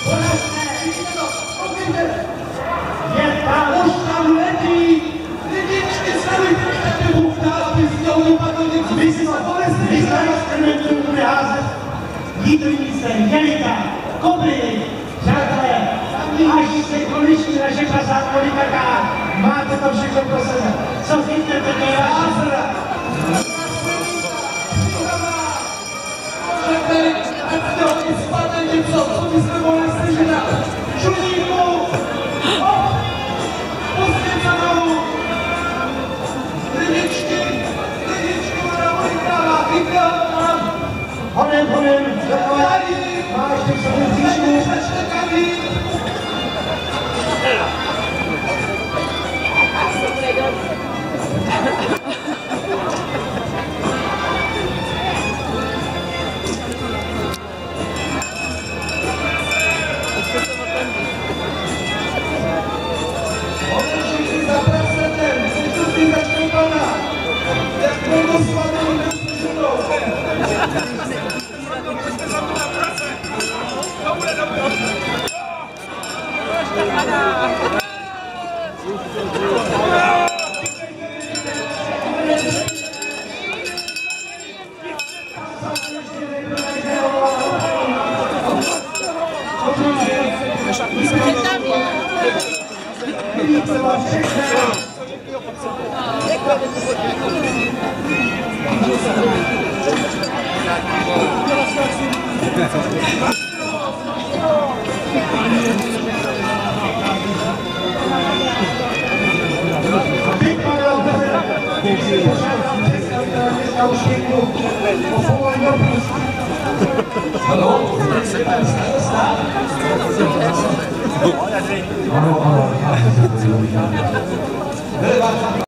Už tam letí lidičky, sledujte mi také buchtáky z toho vypadnou něco. Vy si to bolestný, vy jste experimentu bude házet jídelníce, jelita, kobliny, přátelé, až se konečně naše klasárka vykaká, máte to všechno pro sebe. Co chytnete, to je vážra. Ať z toho i spadne něco, co byste mohli slyšet. Čudníku! Pustit za nohu! Lidičky, ona vykrává, Honem, máš ty sobě příšku. začne kadit! Odešli za presetem, když začne padat, jak mohu spadnout neslyšenou. Ano.